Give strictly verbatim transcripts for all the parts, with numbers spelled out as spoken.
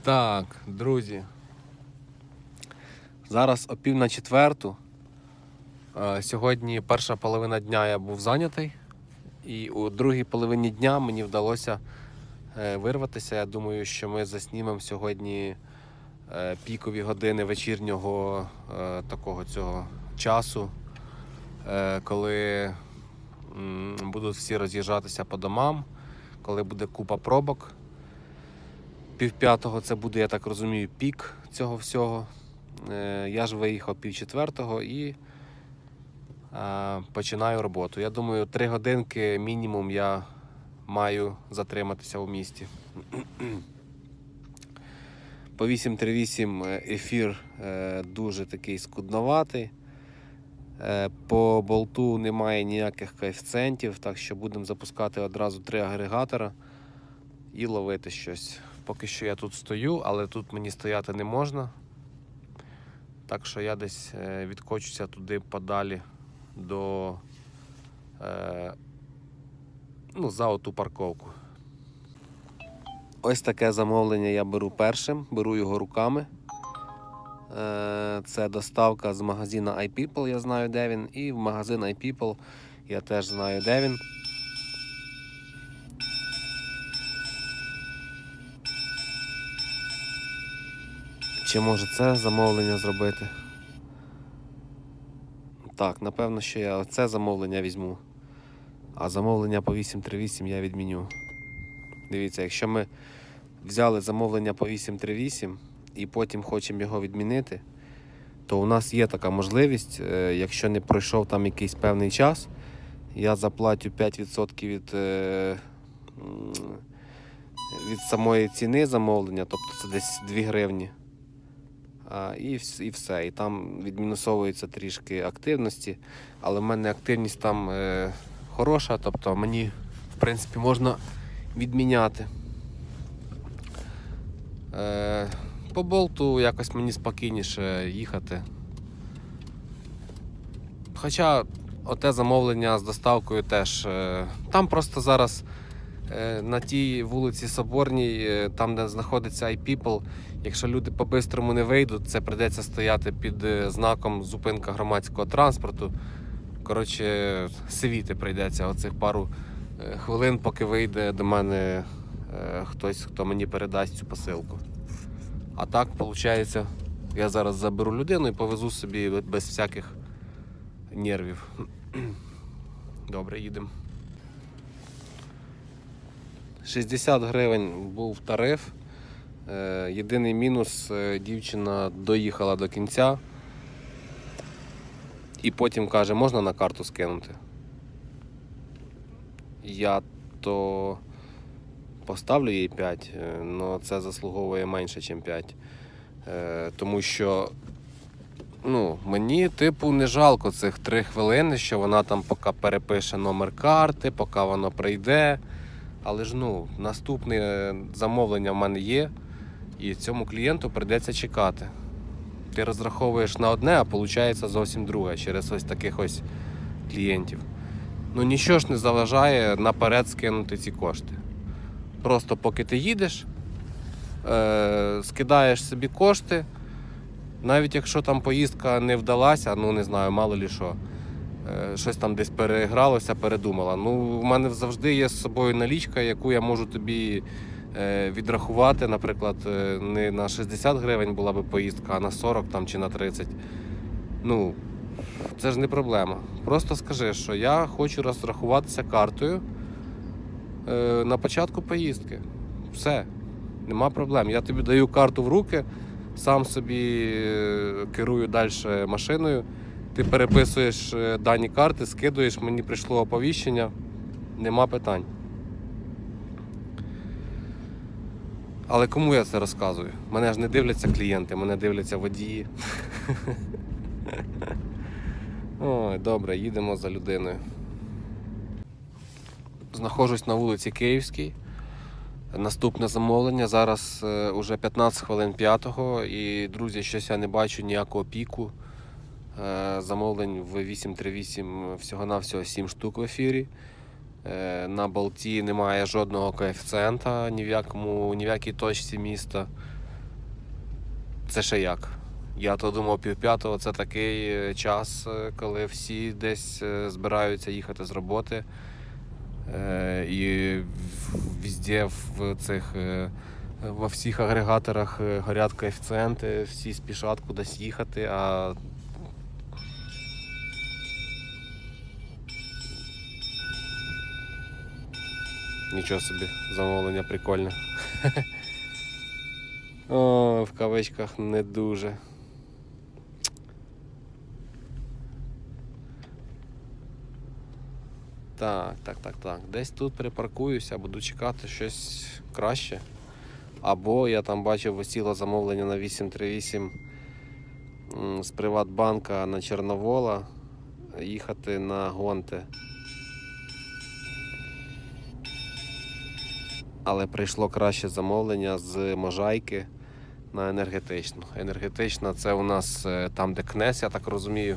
Так, друзі, зараз о пів на четверту. Сьогодні перша половина дня я був зайнятий, і у другій половині дня мені вдалося вирватися. Я думаю, що ми заснімемо сьогодні пікові години вечірнього такого цього часу, коли будуть всі роз'їжджатися по домам, коли буде купа пробок. Пів п'ятого це буде, я так розумію, пік цього всього. Я ж виїхав пів четвертого і починаю роботу. Я думаю, три годинки мінімум я маю затриматися у місті. По вісім три вісім ефір дуже такий скудноватий. По болту немає ніяких коефіцієнтів, так що будемо запускати одразу три агрегатора і ловити щось. Поки що я тут стою, але тут мені стояти не можна. Так що я десь відкочуся туди подалі до е, ну, за оту парковку. Ось таке замовлення я беру першим, беру його руками. Е, це доставка з магазину iPeople, я знаю де він, і в магазин iPeople я теж знаю де він. Чи може це замовлення зробити? Так, напевно, що я це замовлення візьму. А замовлення по вісім три вісім я відміню. Дивіться, якщо ми взяли замовлення по вісім три вісім і потім хочемо його відмінити, то у нас є така можливість, якщо не пройшов там якийсь певний час, я заплатю п'ять відсотків від, від самої ціни замовлення, тобто це десь дві гривні. І, і все. І там відмінусовується трішки активності, але в мене активність там е, хороша, тобто мені, в принципі, можна відміняти. Е, по болту якось мені спокійніше їхати. Хоча оте замовлення з доставкою теж, е, там просто зараз е, на тій вулиці Соборній, е, там де знаходиться iPeople, якщо люди по-бистрому не вийдуть, це прийдеться стояти під знаком зупинка громадського транспорту. Коротше, сивіти прийдеться оцих пару хвилин, поки вийде до мене хтось, хто мені передасть цю посилку. А так, виходить, я зараз заберу людину і повезу собі без всяких нервів. Добре, їдемо. шістдесят гривень був тариф. Єдиний мінус, дівчина доїхала до кінця і потім каже, можна на карту скинути? Я то поставлю їй п'ять, але це заслуговує менше, ніж п'ять. Тому що ну, мені типу не жалко цих три хвилини, що вона там поки перепише номер карти, поки воно прийде. Але ж ну, наступне замовлення в мене є. І цьому клієнту прийдеться чекати. Ти розраховуєш на одне, а виходить зовсім друге через ось таких ось клієнтів. Ну нічого ж не заважає наперед скинути ці кошти. Просто поки ти їдеш, е- скидаєш собі кошти, навіть якщо там поїздка не вдалася, ну не знаю, мало лі що, е- щось там десь перегралося, передумала. Ну, в мене завжди є з собою налічка, яку я можу тобі відрахувати, наприклад, не на шістдесят гривень була би поїздка, а на сорок там, чи на тридцять. Ну, це ж не проблема. Просто скажи, що я хочу розрахуватися картою е, на початку поїздки. Все, нема проблем. Я тобі даю карту в руки, сам собі керую далі машиною, ти переписуєш дані карти, скидуєш, мені прийшло оповіщення, нема питань. Але кому я це розказую? Мене ж не дивляться клієнти, мене дивляться водії. Ой, добре, їдемо за людиною. Знаходжусь на вулиці Київській. Наступне замовлення. Зараз е, уже п'ятнадцять хвилин п'ятого. І, друзі, щось я не бачу ніякого піку. Е, замовлень в вісім три вісім всього-навсього сім штук в ефірі. На болті немає жодного коефіцієнта ні в якому, ні в якій точці міста. Це ще як? Я то думав, півп'ятого це такий час, коли всі десь збираються їхати з роботи. І везде в цих, во всіх агрегаторах горять коефіцієнти, всі спішать кудись їхати, а нічого собі, замовлення прикольне. О, в кавичках не дуже. Так, так, так, так. Десь тут припаркуюся, буду чекати щось краще. Або я там бачив, висіло замовлення на вісім три вісім з Приватбанка на Чорновола їхати на Гонте. Але прийшло краще замовлення з Можайки на енергетичну. Енергетична це у нас там, де КНЕС, я так розумію.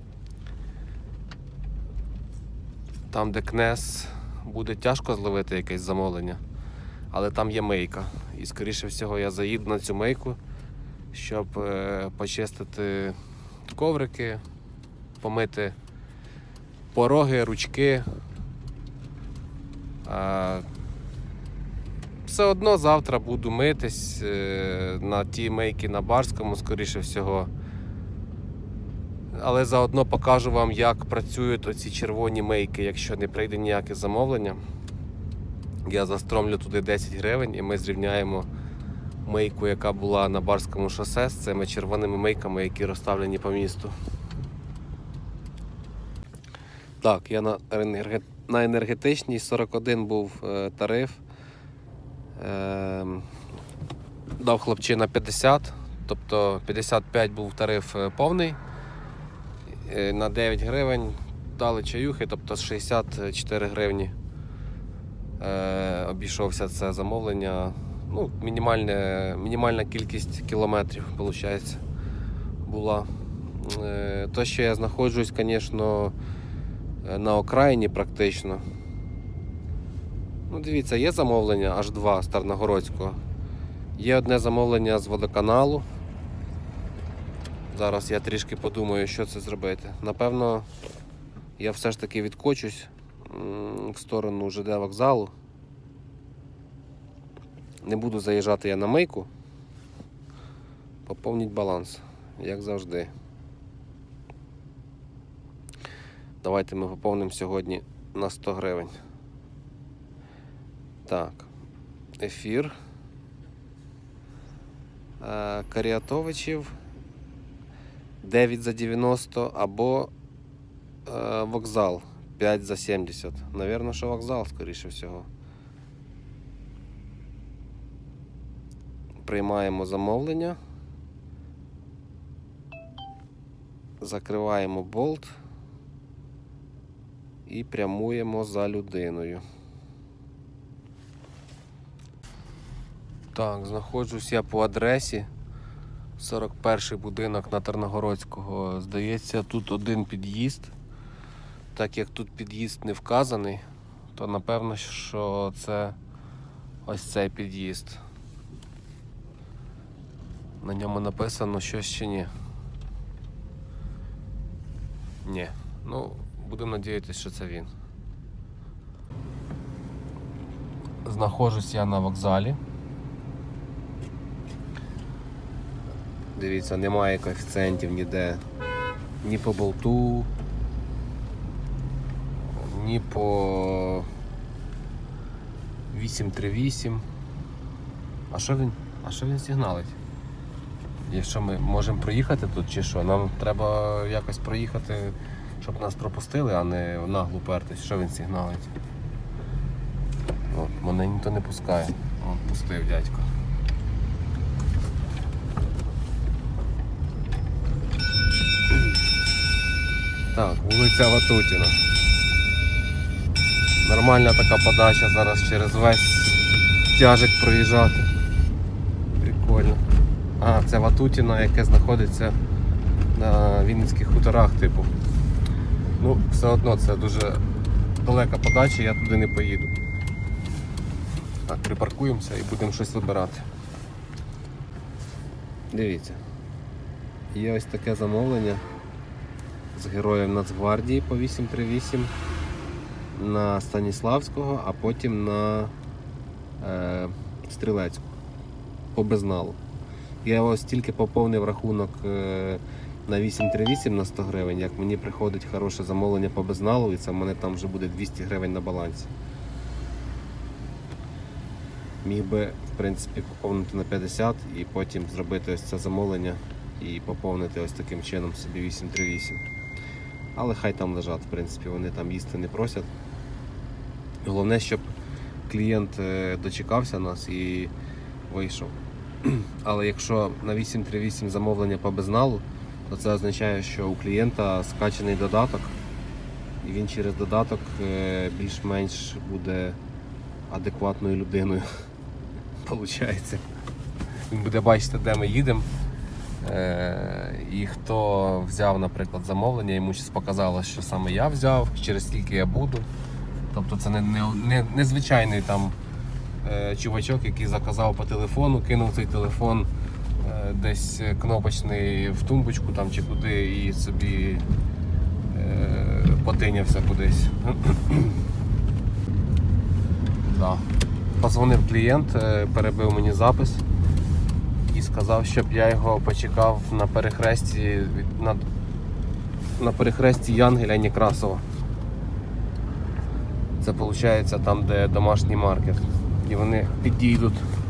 Там, де КНЕС, буде тяжко зловити якесь замовлення, але там є мийка. І, скоріше всього, я заїду на цю мийку, щоб е, почистити коврики, помити пороги, ручки. А, все одно завтра буду митись е, на ті мийки на Барському, скоріше всього. Але заодно покажу вам, як працюють оці червоні мийки, якщо не прийде ніяке замовлення. Я застромлю туди десять гривень і ми зрівняємо мийку, яка була на Барському шосе, з цими червоними мийками, які розставлені по місту. Так, я на, енерге... на енергетичній сорок один був е, тариф. Е, дав хлопчина п'ятдесят, тобто п'ятдесят п'ять був тариф повний. На дев'ять гривень дали чаюхи, тобто шістдесят чотири гривні е, обійшовся це замовлення. Ну, мінімальне, мінімальна кількість кілометрів, виходить, була. Е, то, що я знаходжусь, звісно, на окраїні практично. Ну, дивіться, є замовлення аж два з Тарногородського. Є одне замовлення з водоканалу. Зараз я трішки подумаю, що це зробити. Напевно, я все ж таки відкочусь в сторону ЖД вокзалу. Не буду заїжджати я на мийку. Поповніть баланс, як завжди. Давайте ми поповнимо сьогодні на сто гривень. Так, ефір. Каріатовичів. дев'ять за дев'яносто або е, вокзал п'ять за сімдесят. Навірно, що вокзал, скоріше всього. Приймаємо замовлення. Закриваємо болт і прямуємо за людиною. Так, знаходжусь я по адресі. сорок перший будинок на Тарногородського. Здається, тут один під'їзд. Так як тут під'їзд не вказаний, то напевно, що це ось цей під'їзд. На ньому написано щось чи ні. Ні. Ну, будемо надіятися, що це він. Знаходжусь я на вокзалі. Дивіться, немає коефіцієнтів ніде. Ні по болту, ні по вісім три вісім. А що він? А що він сигналить? Якщо ми можемо проїхати тут чи що? Нам треба якось проїхати, щоб нас пропустили, а не нагло пертись. Що він сигналить? От, мене ніхто не пускає. От, пустив дядько. Так, вулиця Ватутіна. Нормальна така подача зараз через весь тяжик проїжджати. Прикольно. А, це Ватутіна, яке знаходиться на Вінницьких хуторах, типу. Ну, все одно це дуже далека подача, я туди не поїду. Так, припаркуємося і будемо щось вибирати. Дивіться. Є ось таке замовлення з героїв Нацгвардії по вісім три вісім на Станіславського, а потім на е, Стрілецьку по безналу. Я ось тільки поповнив рахунок е, на вісім три вісім на сто гривень, як мені приходить хороше замовлення по безналу, і це в мене там вже буде двісті гривень на балансі. Міг би, в принципі, поповнити на п'ятдесят і потім зробити ось це замовлення і поповнити ось таким чином собі вісім три вісім. Але хай там лежать, в принципі, вони там їсти не просять. Головне, щоб клієнт дочекався нас і вийшов. Але якщо на вісім три вісім замовлення по безналу, то це означає, що у клієнта скачаний додаток, і він через додаток більш-менш буде адекватною людиною. Получається. Він буде бачити, де ми їдемо. І хто взяв, наприклад, замовлення, йому щось показало, що саме я взяв, через скільки я буду. Тобто це не, не, не, не звичайний там е, чувачок, який заказав по телефону, кинув цей телефон е, десь кнопочний в тумбочку там чи куди і собі е, потинявся кудись. Да. Позвонив клієнт, е, перебив мені запис і сказав, щоб я його почекав на перехресті на, на перехресті Янгеля і Некрасова. Це виходить там, де домашній маркет. І вони підійдуть.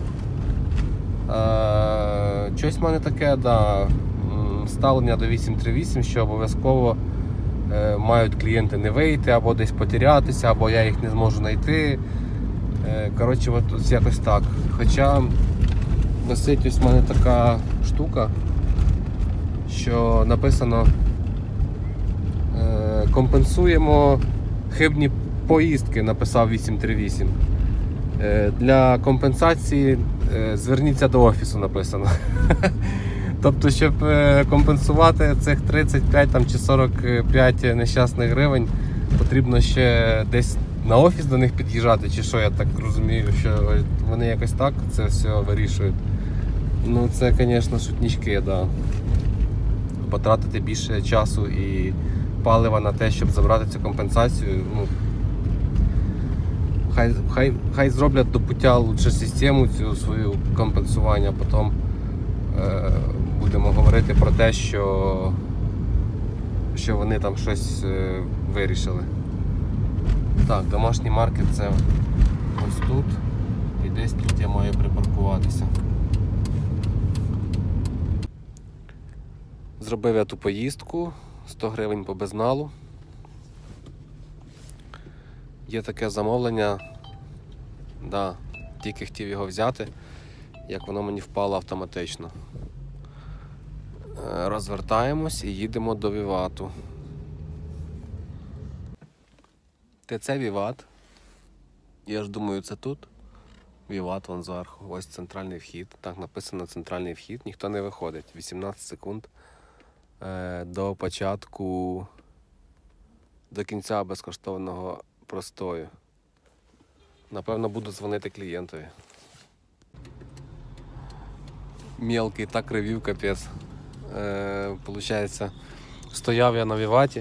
Е, щось в мене таке, да, ставлення до вісім три вісім, що обов'язково е, мають клієнти не вийти, або десь потерятися, або я їх не зможу знайти. Е, коротше, от, ось якось так. Хоча висить ось в мене така штука, що написано е, компенсуємо хибні поїздки, написав вісім три вісім. Е, для компенсації е, зверніться до офісу, написано. Тобто, щоб е, компенсувати цих тридцять п'ять там, чи сорок п'ять нещасних гривень, потрібно ще десь на офіс до них під'їжджати, чи що, я так розумію, що вони якось так це все вирішують. Ну це, звісно, шутнички, да. Потратити більше часу і палива на те, щоб забрати цю компенсацію. Ну, хай, хай, хай зроблять до пуття лучше систему цю свою компенсування, а потім е, будемо говорити про те, що, що вони там щось е, вирішили. Так, домашній маркет це ось тут, і десь тут я маю припаркуватися. Зробив я ту поїздку, сто гривень по безналу. Є таке замовлення, да, тільки хотів його взяти, як воно мені впало автоматично. Розвертаємось і їдемо до Вівату. ТЦ Віват. Я ж думаю, це тут. Віват вон зверху. Ось центральний вхід. Так написано центральний вхід. Ніхто не виходить. вісімнадцять секунд е, до початку, до кінця безкоштовного простою. Напевно, буду дзвонити клієнтові. Мелкий так ревів, капець. Е, получається, стояв я на Віваті.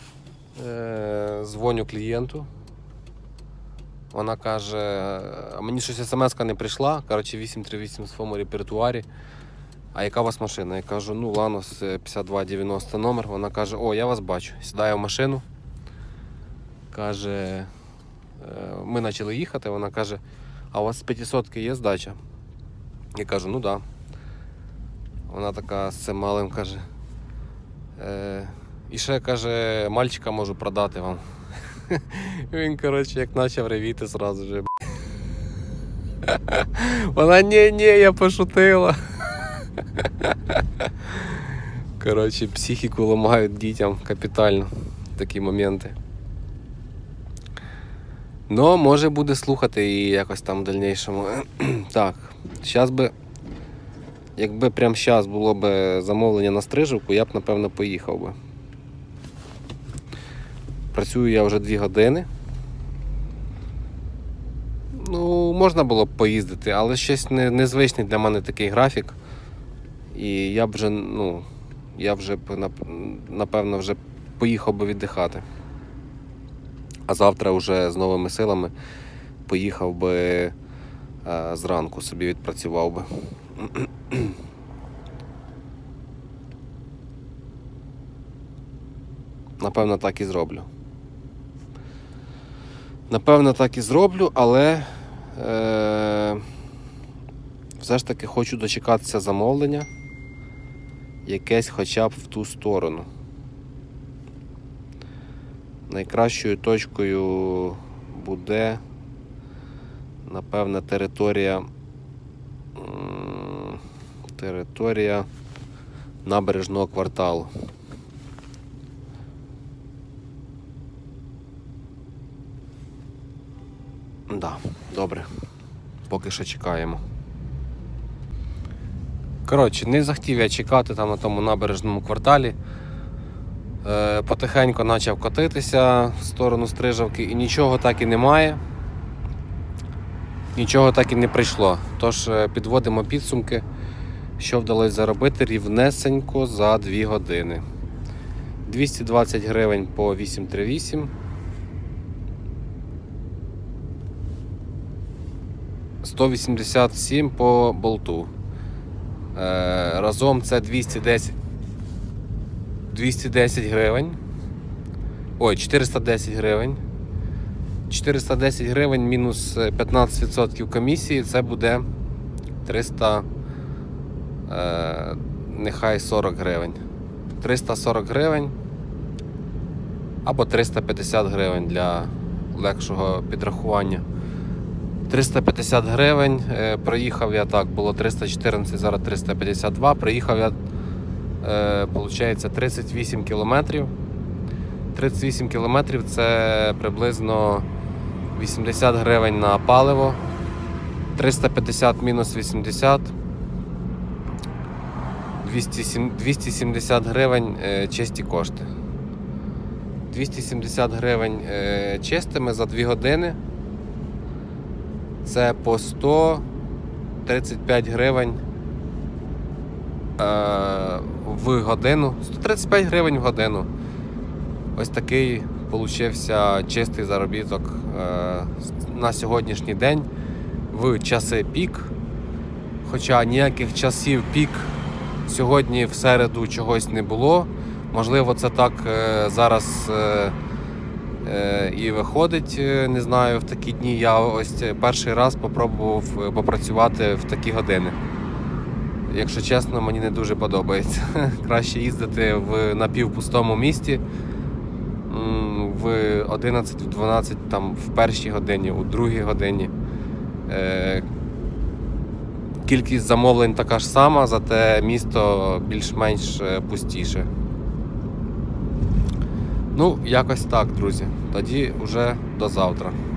Дзвоню клієнту, вона каже, а мені щось смс-ка не прийшла, коротше вісім три вісім в своєму репертуарі, а яка у вас машина? Я кажу, ну Ланос п'ятдесят два дев'яносто номер, вона каже, о, я вас бачу, сідаю в машину, каже, ми почали їхати, вона каже, а у вас з п'ятисотки є здача? Я кажу, ну да. Вона така з цим малим каже, е і ще, каже, мальчика можу продати вам. Він, коротше, як почав ревіти зразу же. Вона, ні-ні, я пошутила. Коротше, психіку ламають дітям капітально такі моменти. Ну, може буде слухати і якось там в дальнішому. Так, зараз би, якби прямо зараз було б замовлення на стрижівку, я б, напевно, поїхав би. Працюю я вже дві години. Ну, можна було б поїздити, але щось не, незвичний для мене такий графік. І я б вже, ну, я вже б, напевно, вже поїхав би віддихати. А завтра вже з новими силами поїхав би е, зранку, собі відпрацював би. Напевно, так і зроблю. Напевно, так і зроблю, але е, все ж таки хочу дочекатися замовлення якесь хоча б в ту сторону. Найкращою точкою буде, напевно, територія територія набережного кварталу. Да, добре. Поки що чекаємо. Коротше, не захотів я чекати там на тому набережному кварталі. Е, потихеньку почав котитися в сторону Стрижавки і нічого так і немає. Нічого так і не прийшло. Тож підводимо підсумки, що вдалося заробити рівнесенько за дві години. двісті двадцять гривень по вісім три вісім. сто вісімдесят сім по болту. Е, разом це двісті десять гривень. Ой, чотириста десять гривень. чотириста десять гривень мінус п'ятнадцять відсотків комісії, це буде триста, е, нехай сорок гривень. триста сорок гривень або триста п'ятдесят гривень для легшого підрахування. триста п'ятдесят гривень, е, проїхав я так, було триста чотирнадцять, зараз триста п'ятдесят два, проїхав я, е, виходить, тридцять вісім кілометрів. тридцять вісім кілометрів це приблизно вісімдесят гривень на паливо, триста п'ятдесят мінус вісімдесят, двісті сімдесят гривень е, чисті кошти. двісті сімдесят гривень е, чистими за дві години. Це по сто тридцять п'ять гривень е, в годину. сто тридцять п'ять гривень в годину. Ось такий получився чистий заробіток е, на сьогоднішній день в часи пік. Хоча ніяких часів пік сьогодні в середу чогось не було. Можливо, це так е, зараз е, е, і виходить, не знаю, в такі дні. Я ось перший раз спробував попрацювати в такі години. Якщо чесно, мені не дуже подобається. Краще їздити в напівпустому місті в одинадцять, в дванадцять, там, в першій годині, у другій годині. Е, кількість замовлень така ж сама, зате місто більш-менш пустіше. Ну, якось так, друзі. Тоді вже до завтра.